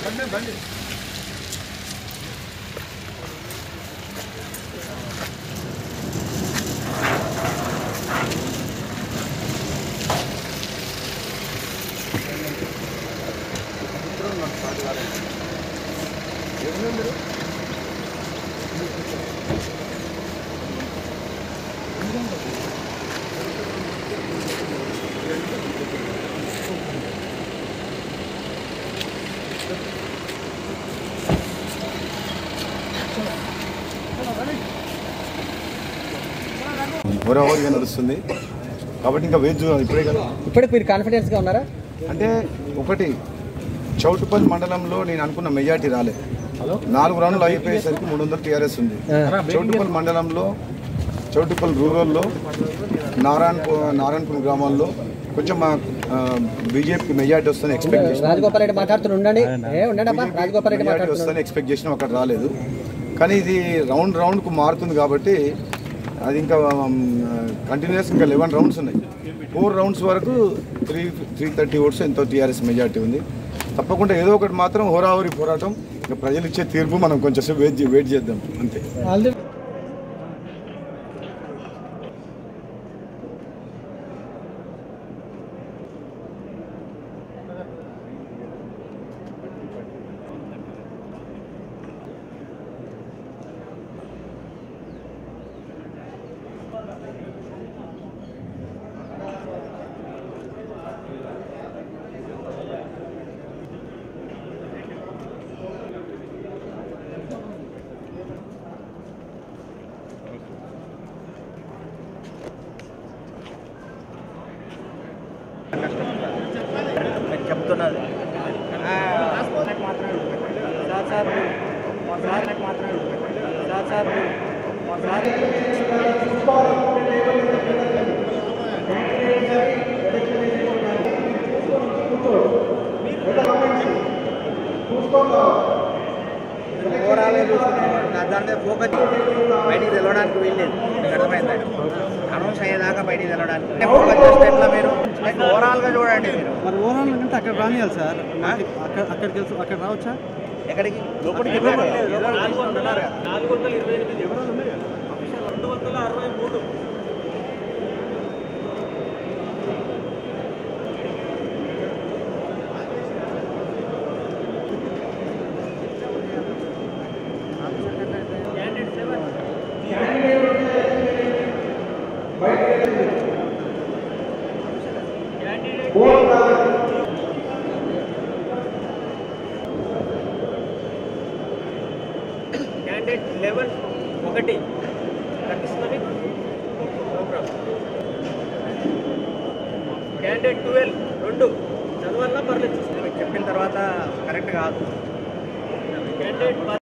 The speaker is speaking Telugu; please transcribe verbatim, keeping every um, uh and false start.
ఓవరాల్గా నడుస్తుంది కాబట్టి ఇంకా వెయిట్ చూడాలి ఇప్పుడే కదా. ఇప్పటికి మీరు కాన్ఫిడెన్స్గా ఉన్నారా? అంటే ఒకటి చౌటుపల్లి మండలంలో నేను అనుకున్న మెజార్టీ రాలేదు. నాలుగు రౌండ్లు అయిపోయేసరికి మూడు వందలు టీఆర్ఎస్ ఉంది. చౌటుపల్లి మండలంలో చౌటుపల్లి రూరల్లో నారాయణపూర్ నారాయణపూర్ గ్రామాల్లో కొంచెం మా బీజేపీకి మెజార్టీ వస్తుందని ఎక్స్పెక్ట్ చేసిన రాజగోపాల్ రెడ్డి మాట్లాడుతుండండి రాజగోపాల్ రెడ్డి మెజార్టీ వస్తుందని ఎక్స్పెక్ట్ చేసినాం, అక్కడ రాలేదు. కానీ ఇది రౌండ్ రౌండ్కు మారుతుంది కాబట్టి అది ఇంకా కంటిన్యూస్ ఇంకా లెవెన్ రౌండ్స్ ఉన్నాయి. ఫోర్ రౌండ్స్ వరకు త్రీ త్రీ థర్టీ ఓట్స్ ఎంతో టీఆర్ఎస్ మెజార్టీ ఉంది. తప్పకుండా ఏదో ఒకటి మాత్రం హోరాహోరీ పోరాటం, ఇంకా ప్రజలు ఇచ్చే తీర్పు మనం కొంచెం వెయిట్ వెయిట్ చేద్దాం అంతే. చెప్తున్నది ఓవరాల్గా చూసుకున్నాం దాని ఫోకస్ బయటికి తెలవడానికి వీల్లేదు. మీకు అర్థమైందండి, అనౌన్స్ అయ్యేదాకా బయటికి తెలవడానికి ఫోకస్ చేస్తే ఎట్లా మీరు ఓవరాల్గా చూడండి. మీరు మరి ఓవరాల్ అంటే అక్కడ రానియాలి సార్, అక్కడ అక్కడికి వెళ్తూ అక్కడ రావచ్చా? ఎక్కడికి లోపలికి నాలుగు వందల ఇరవై ఎనిమిది రెండు వందల అరవై మూడు క్యాండిడేట్ లెవెన్ ఒకటి కనిపిస్తున్నది ప్రోగ్రామ్. క్యాండిడేట్ ట్వెల్వ్ రెండు చదవాలన్నా పర్లేదు, చూసుకుని చెప్పిన తర్వాత కరెక్ట్ కాదు. క్యాండిడేట్